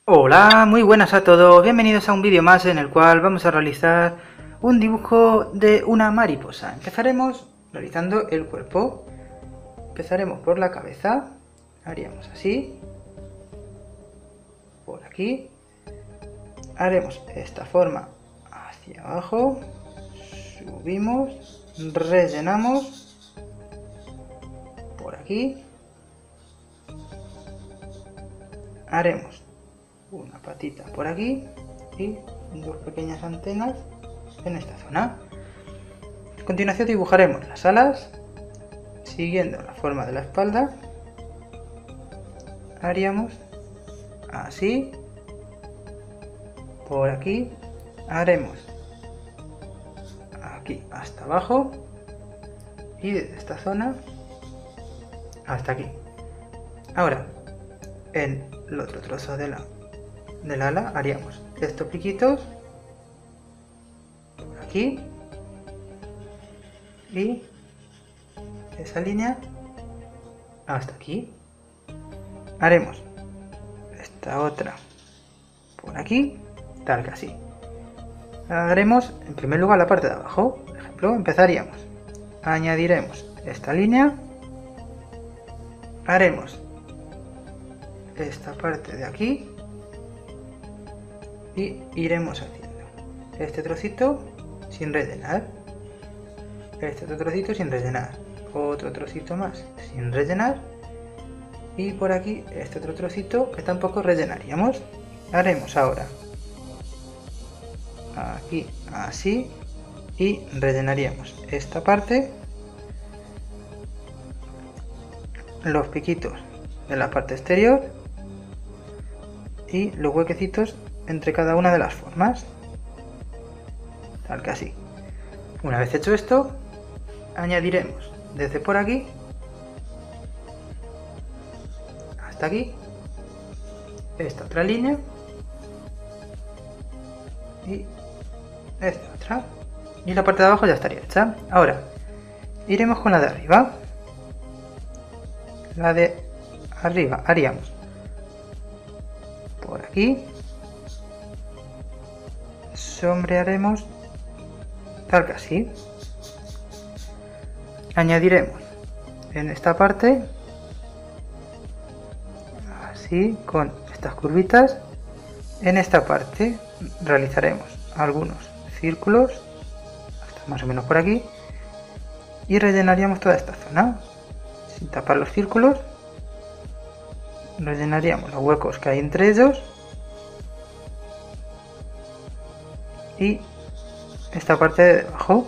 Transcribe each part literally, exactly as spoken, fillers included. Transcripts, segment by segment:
Hola, muy buenas a todos, bienvenidos a un vídeo más en el cual vamos a realizar un dibujo de una mariposa. Empezaremos realizando el cuerpo. Empezaremos por la cabeza, haríamos así, por aquí, haremos esta forma hacia abajo, subimos, rellenamos, por aquí, haremos una patita por aquí y dos pequeñas antenas en esta zona. A continuación dibujaremos las alas siguiendo la forma de la espalda. Haríamos así, por aquí, haremos aquí hasta abajo y desde esta zona hasta aquí. Ahora en el otro trozo de la del ala haríamos estos piquitos por aquí y esa línea hasta aquí. Haremos esta otra por aquí, tal que así. Haremos en primer lugar la parte de abajo. Por ejemplo, empezaríamos, añadiremos esta línea, haremos esta parte de aquí y iremos haciendo este trocito sin rellenar, este otro trocito sin rellenar, otro trocito más sin rellenar y por aquí este otro trocito que tampoco rellenaríamos. Haremos ahora aquí así y rellenaríamos esta parte, los piquitos de la parte exterior y los huequecitos entre cada una de las formas, tal que así. Una vez hecho esto, añadiremos desde por aquí hasta aquí esta otra línea y esta otra, y la parte de abajo ya estaría hecha. Ahora iremos con la de arriba. La de arriba haríamos por aquí, sombrearemos tal que así, añadiremos en esta parte así con estas curvitas. En esta parte realizaremos algunos círculos hasta más o menos por aquí y rellenaríamos toda esta zona sin tapar los círculos. Rellenaríamos los huecos que hay entre ellos y esta parte de debajo.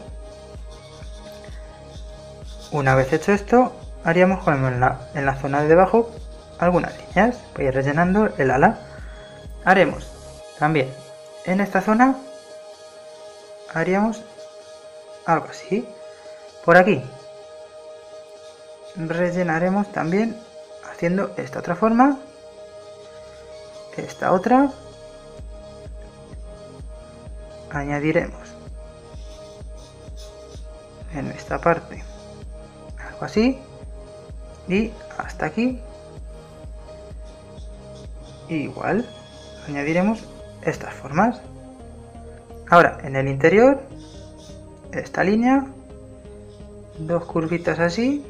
Una vez hecho esto, haríamos en la, en la zona de debajo algunas líneas. Voy a ir rellenando el ala. Haremos también en esta zona, haríamos algo así. Por aquí rellenaremos también haciendo esta otra forma, esta otra, añadiremos en esta parte algo así y hasta aquí igual añadiremos estas formas. Ahora en el interior esta línea, dos curvitas así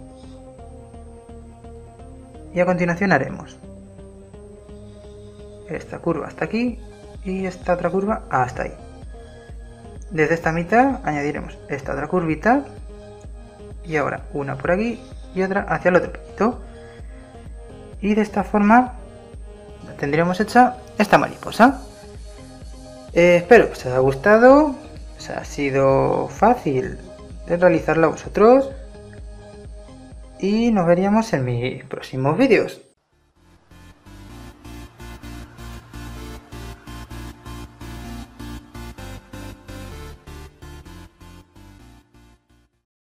y a continuación haremos esta curva hasta aquí y esta otra curva hasta ahí. Desde esta mitad añadiremos esta otra curvita y ahora una por aquí y otra hacia el otro piquito, y de esta forma tendríamos hecha esta mariposa. Eh, espero que os haya gustado, os ha sido fácil de realizarla vosotros y nos veríamos en mis próximos vídeos.